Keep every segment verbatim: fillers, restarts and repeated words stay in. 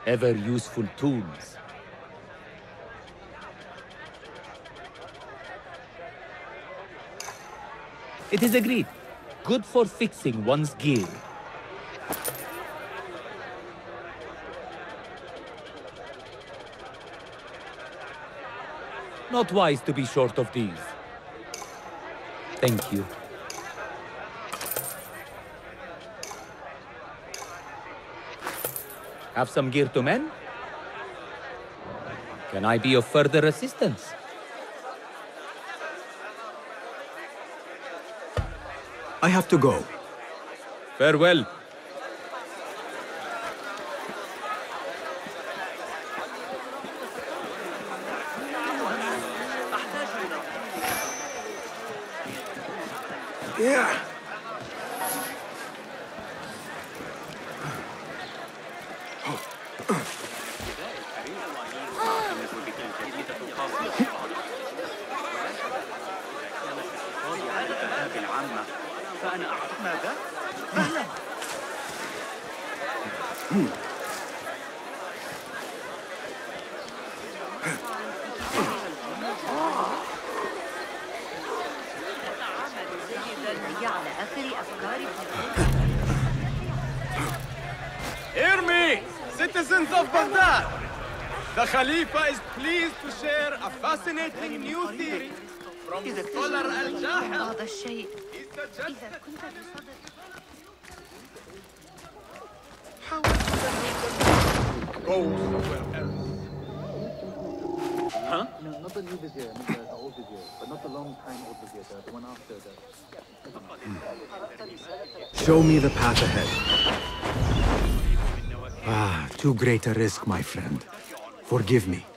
ever useful tools. It is agreed. Good for fixing one's gear. Not wise to be short of these. Thank you. Have some gear to mend? Can I be of further assistance? I have to go. Farewell. Yeah. Hear me, citizens of Baghdad! The Khalifa is pleased to share a fascinating new theory from scholar Al-Jahil. هذا الشيء إذا كنت بصدد Go somewhere else. Huh? No, not the new vizier, the, the old vizier, but not the long time old vizier, the, the one after the... Show me the path ahead. Ah, too great a risk, my friend. Forgive me.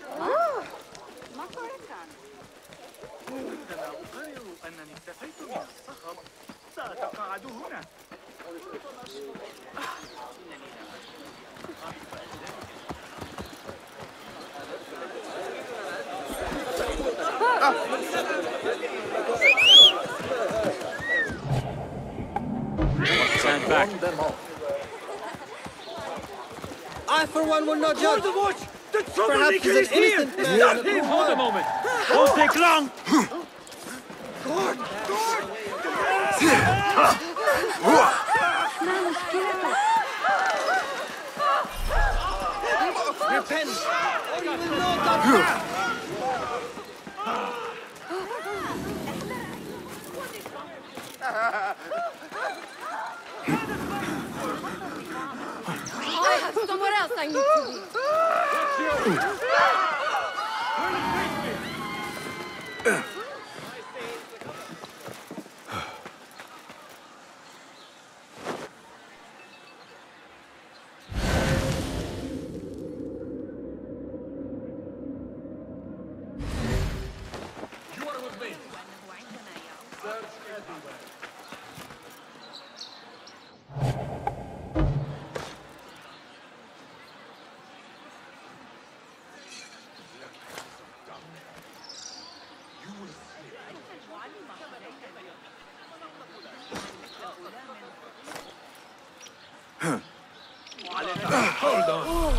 Stand back. I, for one, will not judge. Hold the watch! The Perhaps troublemaker he's is an here! innocent man. Stop him! Hold a moment! Won't take long! Guard! Guard! Repent, or you will not die. I have somewhere else I need to be. Hold on.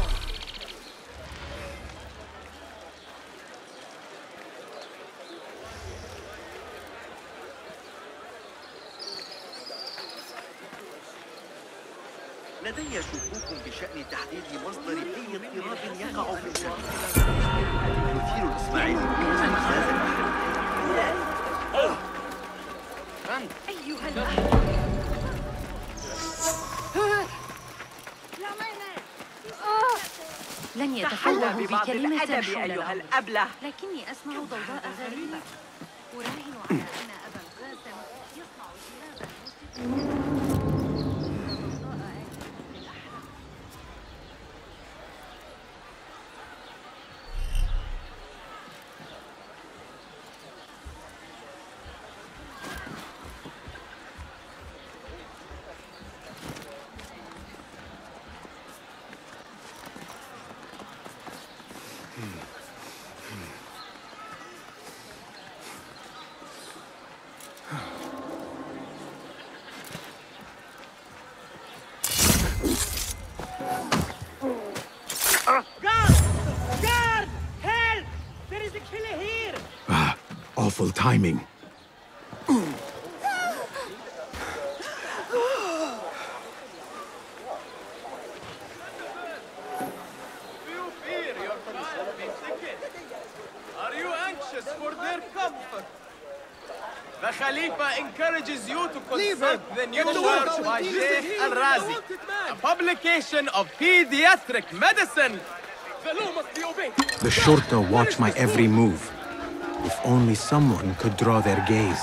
لدي شكوك بشأن تحديد مصدر أي اضطراب يقع في السماء. يثير الإسماعيلي أنفاس أيها الأحباب لن يتفوهوا بكلمة حول الأمر، لكني أسمع ضوضاء غريبة. أراهن على أن أبا القاسم يصنع جهازا Wonderful timing. The Khalifa encourages you to consult the new church by Sheikh Al-Razi, a publication of pediatric medicine. The law must be obeyed. The Shurta watch my every move. If only someone could draw their gaze.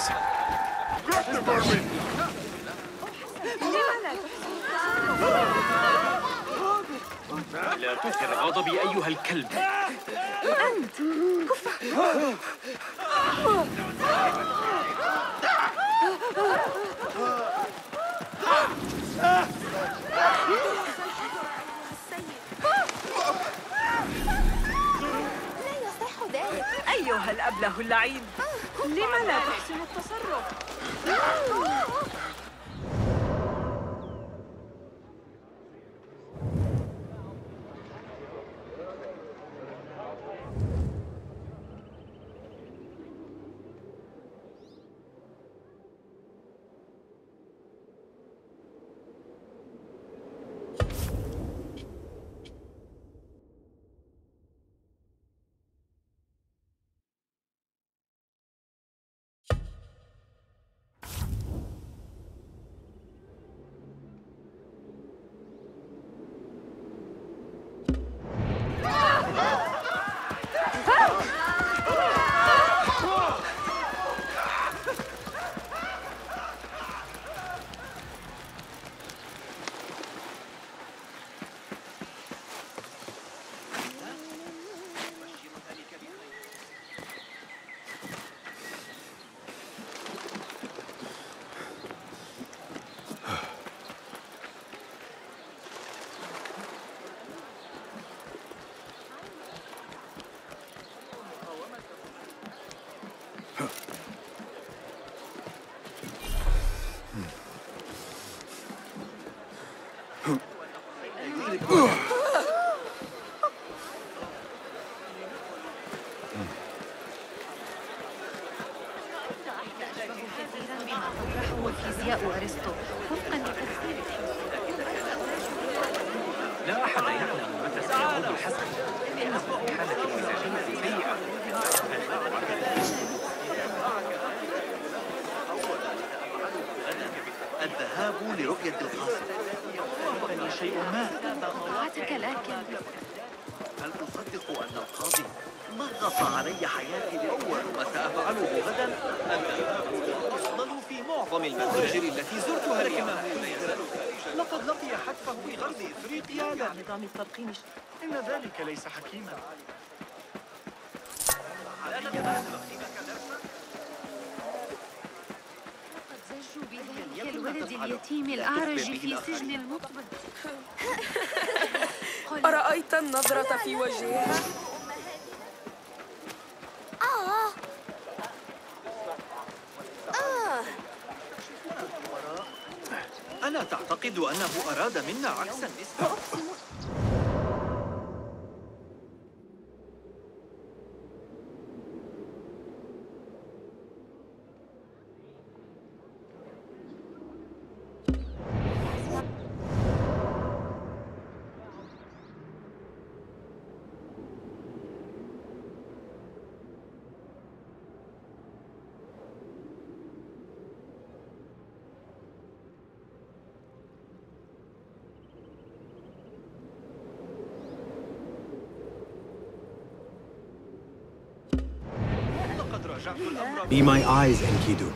لا تثر غضبي أيها الكلب. أنت كفّ. أيها الأبله اللعين، لم لا تحسن التصرف؟ الفيزياء وأرسطو وفقا لتفسير لا أحد يعلم متى سيعود الحسن. إنه في حالة مزاجية سيئة. الذهاب لرؤية القاصر. أعطني شيء ما. طاعتك لكن هل تصدق أن القاضي نغص علي حياتي لأول ما سأفعله غدا؟ الذهاب أفضل في معظم المتاجر التي زرتها اليوم. لقد لقي حتفه في غرب إفريقيا مع نظام الترقيم. إن ذلك ليس حكيما. قد زجوا بذلك الولد اليتيم الأعرج في سجن المقبض. أرأيت النظرة في وجهها؟ آه آه ألا تعتقد أنه أراد منا عكس النسبة؟ Be my eyes, Enkidu.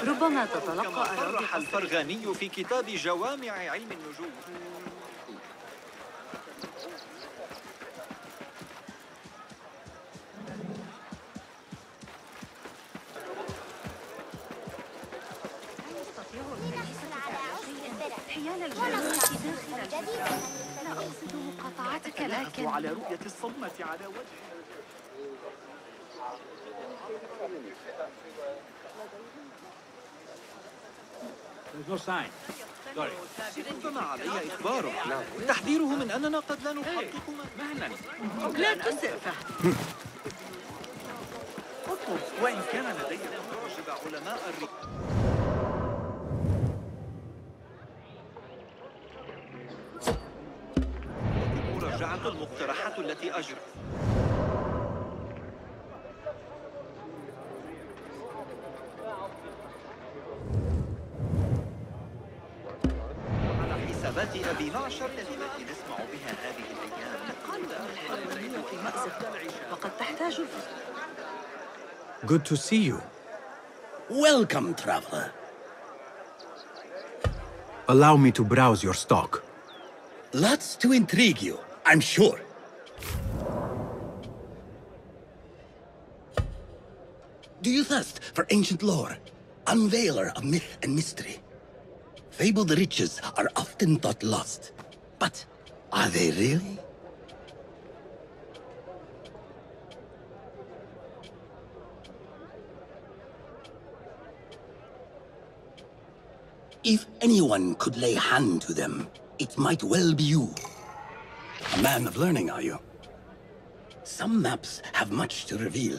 ربما تتلقى كما أراضي صرح الفرغاني في كتاب جوامع علم النجوم. حيال الجلوس داخل الجدار. لا أقصد مقاطعتك لكن على رؤية الصدمة على وجهه. There's no sign. Sorry. ربما علي إخباره، تحذيره من أننا قد لا نحقق مهلا. لا تسئ فهمي. اطلب وإن كان لدي معجب علماء الرياضة. مراجعة المقترحات التي أجرت. على حسابات أبي معشر التي نسمع بها هذه الأيام. قالوا أن الحيوانية في مأزق وقد تحتاج الفصل. Good to see you. Welcome, traveler. Allow me to browse your stock. Lots to intrigue you, I'm sure. Do you thirst for ancient lore? Unveiler of myth and mystery. Fabled riches are often thought lost. But are they really? If anyone could lay hand to them, it might well be you. A man of learning, are you? Some maps have much to reveal.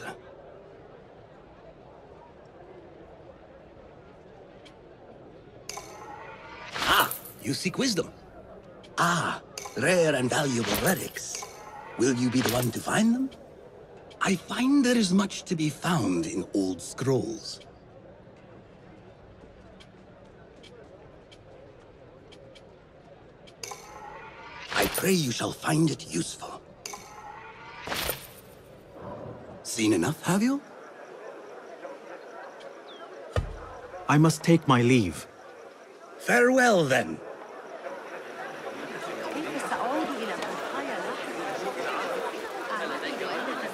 Ah, you seek wisdom. Ah, rare and valuable relics. Will you be the one to find them? I find there is much to be found in old scrolls. I pray you shall find it useful. Seen enough, have you? I must take my leave. Farewell, then. كيف سأعود إلى الضحايا لاحقا؟ أعتقد أنك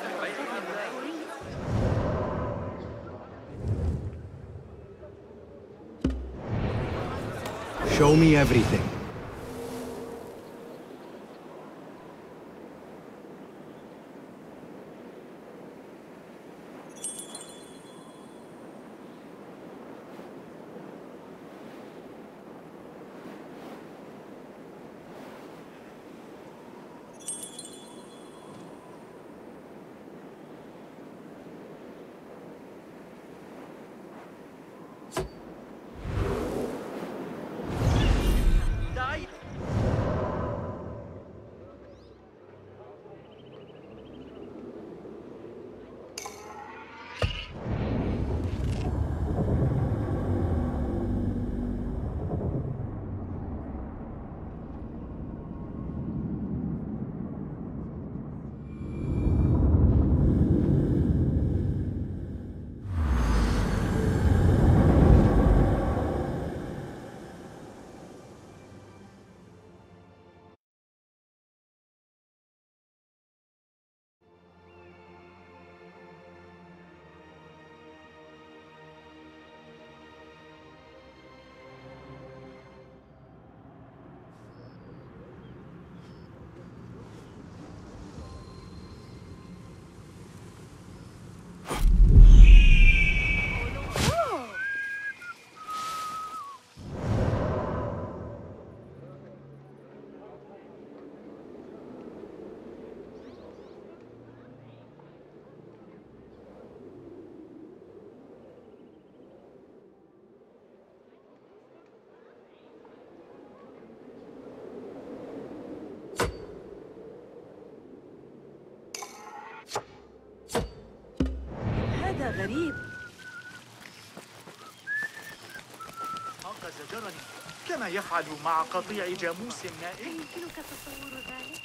ستكون Show me everything. غريب. أنقذ جرني كما يفعل مع قطيع جاموس نائم. يمكنك تصور ذلك؟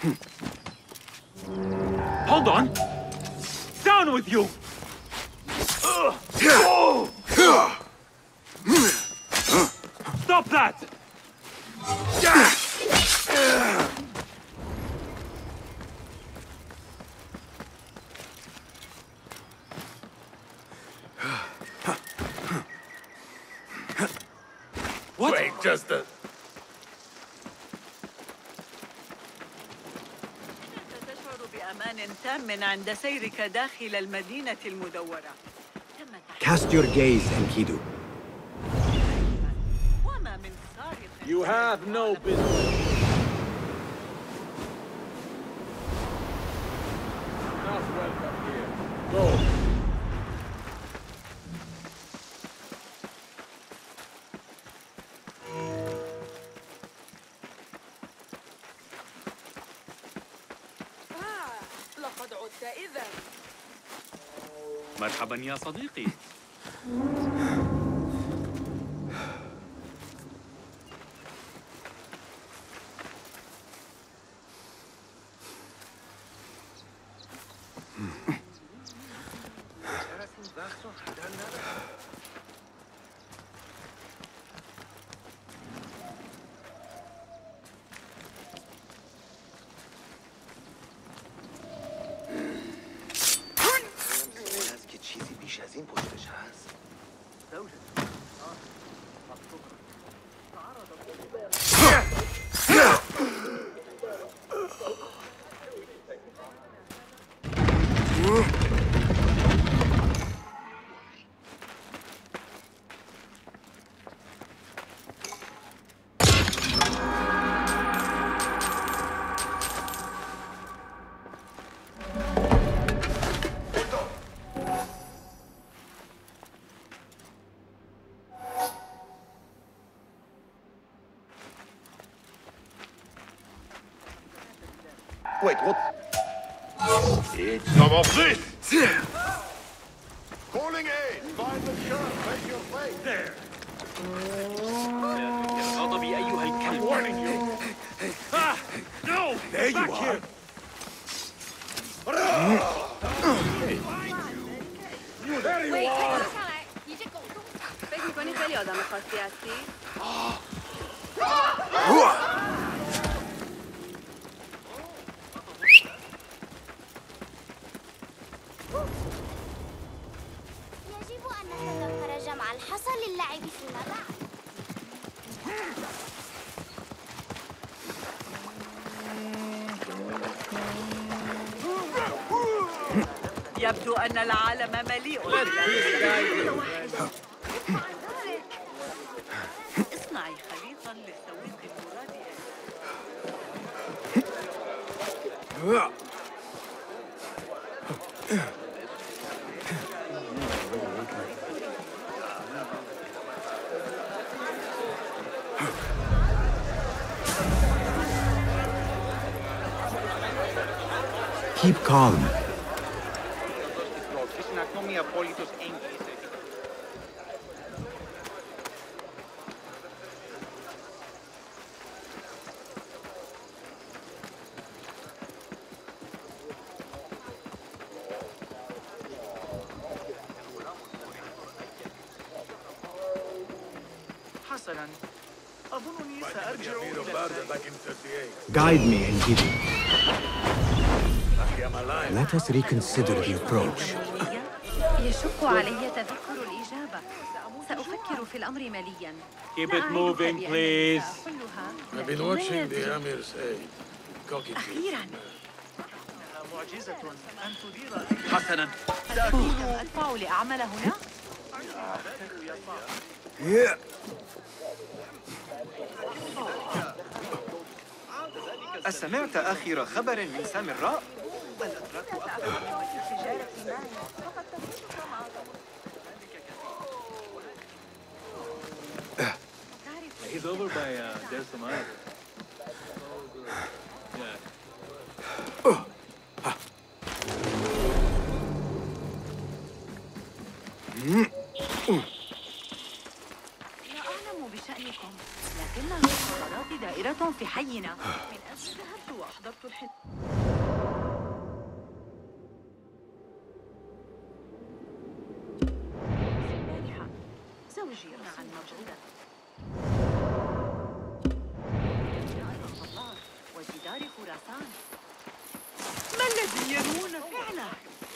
Hold on! Down with you! Stop that! What? Wait, just a... تشعر بأمان تام عند سيرك داخل المدينة المدورة. Cast your gaze, Enkidu. وما من سارق. You have no business. Not welcome here. Go. لقد عدت إذا. مرحبا يا صديقي. Wait, what? It's some of this! Calling aid! Find the shot! Make your way! There! غضب أيها الكلب. I'm warning you! Ah! No! There you Back are! here! There you are! فکر می‌کنی خیلی آدم خاصی هستی؟ يجب أن نتذكر جمع الحصى للعب فيما بعد. يبدو أن العالم مليء اصنعي خليطاً للسويق المراد. Keep calm. حسناً، أظنني سأرجع إلى Guide me, Enkidu. Let us reconsider the approach. يشق علي تذكر الإجابة. سأفكر في الأمر ملياً. Keep it moving, please. I've been watching the Amir's aid. أخيراً. معجزة أن تدير. حسناً، سأكون أدفع لأعمل هنا؟ أسمعت آخر خبر من سامراء؟ الأتراك أقبلوا التجارة معي. فقد تفوتك مع He's over by uh, there's some iron. لا أعلم بشأنكم، لكن القرارات دائرة في حينا. من أجل ذهبت وأحضرت الحين البارحة زوجي رأى الموجودة وجدار خراسان. ما الذي يرون فعله؟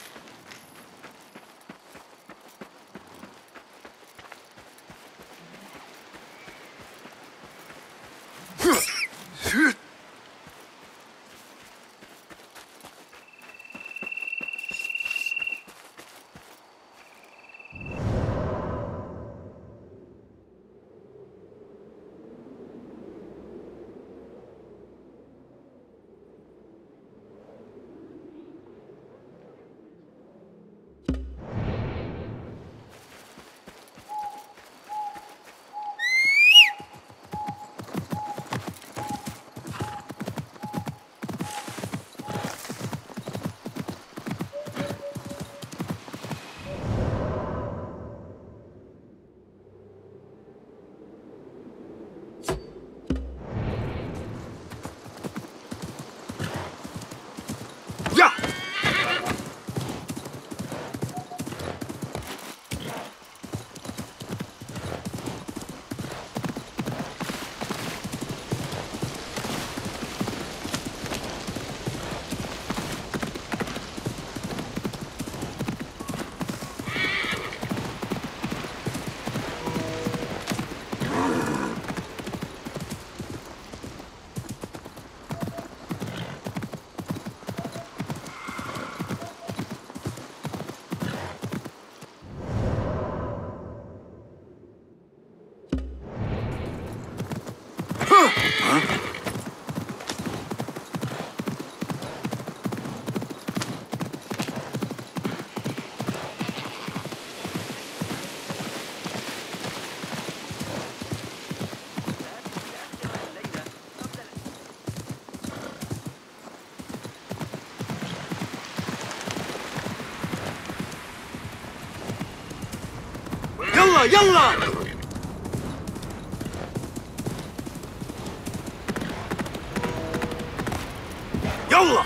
يلا يلا يلا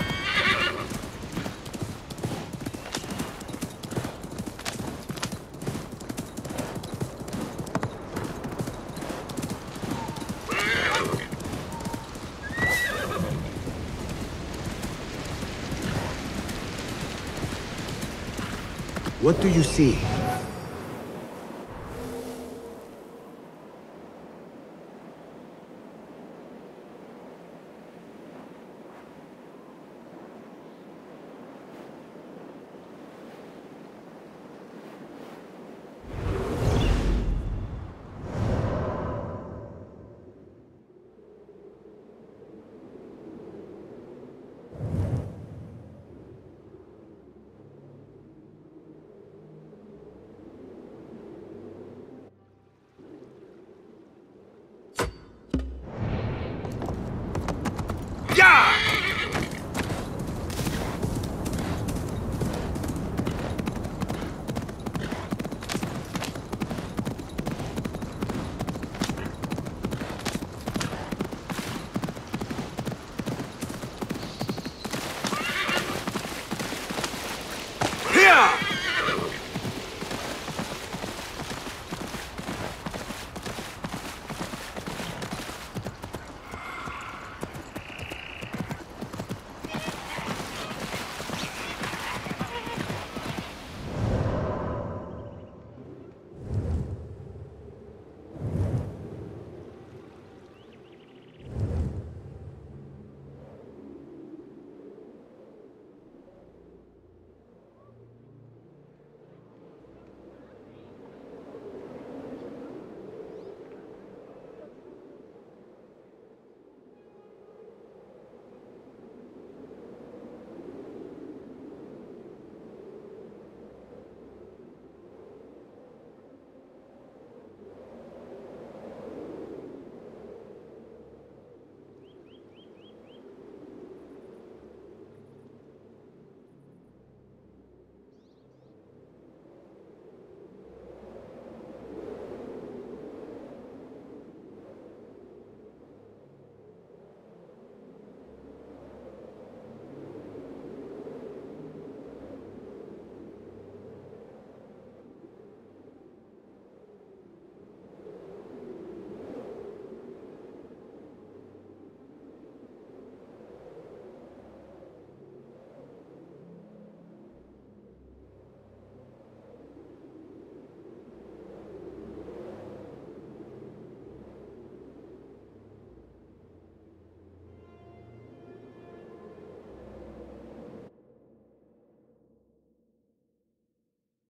What do you see?